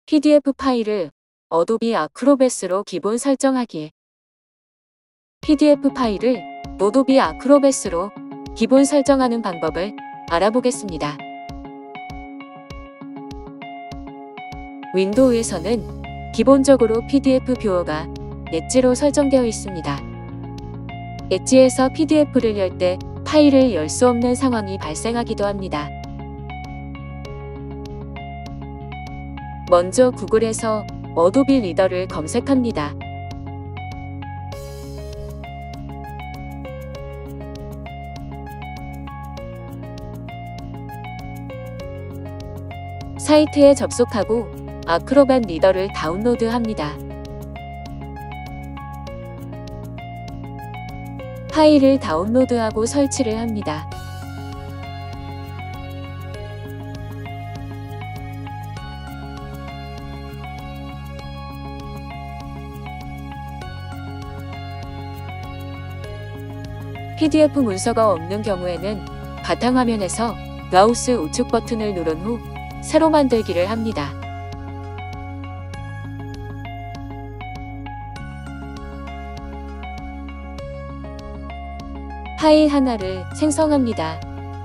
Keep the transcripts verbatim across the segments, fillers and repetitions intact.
피디에프 파일을 어도비 아크로뱃으로 기본 설정하기. 피디에프 파일을 어도비 아크로뱃으로 기본 설정하는 방법을 알아보겠습니다. 윈도우에서는 기본적으로 피디에프 뷰어가 엣지로 설정되어 있습니다. 엣지에서 피디에프를 열 때 파일을 열 수 없는 상황이 발생하기도 합니다. 먼저 구글에서 어도비 리더를 검색합니다. 사이트에 접속하고 아크로뱃 리더를 다운로드합니다. 파일을 다운로드하고 설치를 합니다. 피디에프 문서가 없는 경우에는 바탕화면에서 마우스 우측 버튼을 누른 후 새로 만들기를 합니다. 파일 하나를 생성합니다.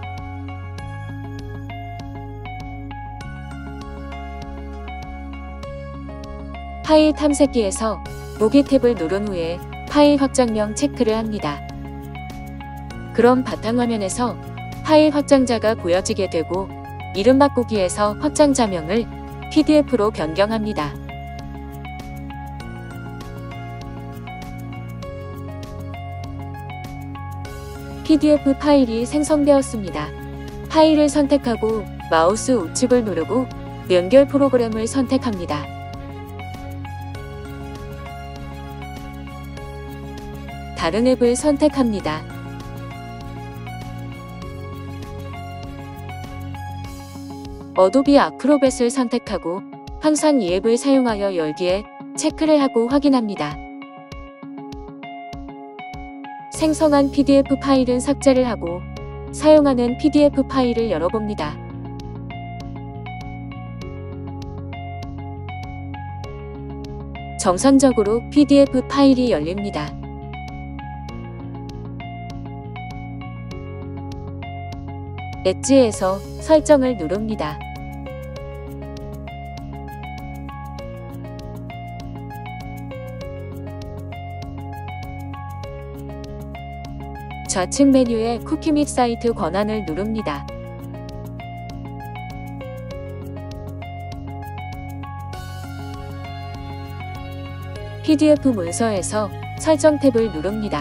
파일 탐색기에서 보기 탭을 누른 후에 파일 확장명 체크를 합니다. 그럼 바탕화면에서 파일 확장자가 보여지게 되고 이름 바꾸기에서 확장자명을 피디에프로 변경합니다. 피디에프 파일이 생성되었습니다. 파일을 선택하고 마우스 우측을 누르고 연결 프로그램을 선택합니다. 다른 앱을 선택합니다. 어도비 아크로뱃을 선택하고 항상 이 앱을 사용하여 열기에 체크를 하고 확인합니다. 생성한 피디에프 파일은 삭제를 하고 사용하는 피디에프 파일을 열어봅니다. 정상적으로 피디에프 파일이 열립니다. 엣지에서 설정을 누릅니다. 좌측 메뉴에 쿠키 및 사이트 권한을 누릅니다. 피디에프 문서에서 설정 탭을 누릅니다.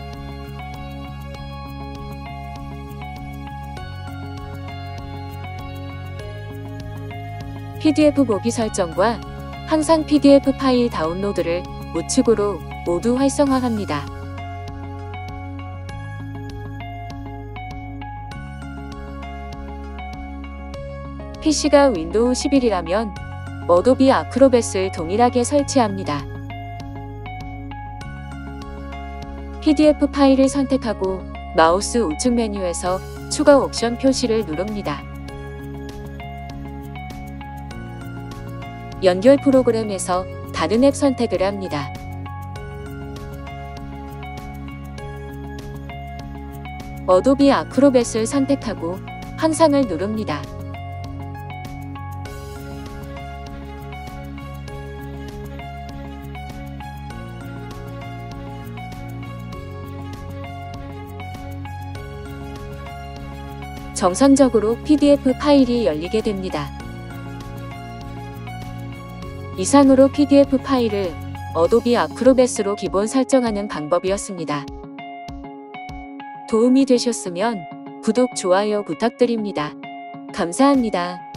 피디에프 보기 설정과 항상 피디에프 파일 다운로드를 우측으로 모두 활성화합니다. 피씨가 윈도우 십일이라면 어도비 아크로뱃을 동일하게 설치합니다. 피디에프 파일을 선택하고 마우스 우측 메뉴에서 추가 옵션 표시를 누릅니다. 연결 프로그램에서 다른 앱 선택을 합니다. 어도비 아크로뱃을 선택하고 항상을 누릅니다. 정상적으로 피디에프 파일이 열리게 됩니다. 이상으로 피디에프 파일을 어도비 아크로뱃으로 기본 설정하는 방법이었습니다. 도움이 되셨으면 구독, 좋아요 부탁드립니다. 감사합니다.